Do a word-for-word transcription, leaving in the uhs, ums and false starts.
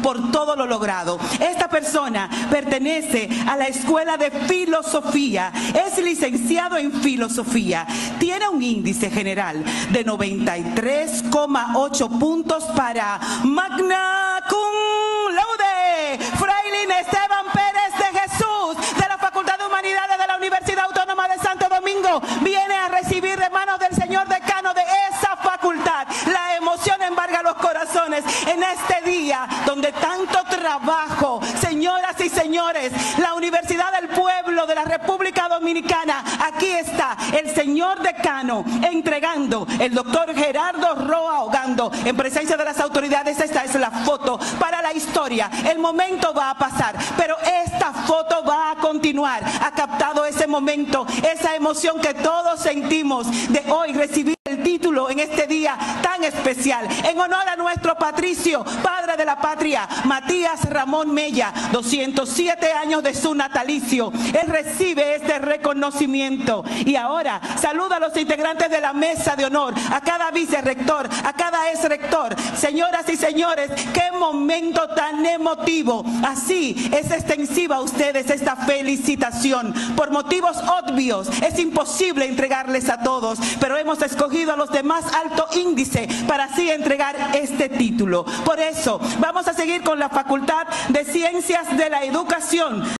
por todo lo logrado. Esta persona pertenece a la Escuela de Filosofía, es licenciado en Filosofía, tiene un índice general de noventa y tres coma ocho puntos para magna cum laude, Frailín Esteban Pérez de Jesús, de la Facultad de Humanidades de la Universidad Autónoma de Santo Domingo, viene a recibir de manos del señor decano de esa facultad. La emoción embarga los corazones en este día donde tanto trabajo, señoras y señores, la Universidad del Pueblo de la República Dominicana, aquí está el señor decano entregando, el doctor Gerardo Roa Ogando, en presencia de las autoridades. Esta es la foto para la historia. El momento va a pasar, pero esta foto va a continuar. Ha captado ese momento, esa emoción que todos sentimos de hoy recibir el título en este día tan especial, en honor a nuestro patricio, padre de la patria, Matías Ramón Mella, doscientos siete años de su natalicio. Él recibe este reconocimiento y ahora saluda a los integrantes de la mesa de honor, a cada vicerrector, a cada exrector. Señoras y señores, qué momento tan emotivo. Así es extensiva a ustedes esta felicitación. Por motivos obvios es imposible entregarles a todos, pero hemos escogido a los de más alto índice para así entregar este título. Por eso vamos a seguir con la Facultad de Ciencias de la Educación.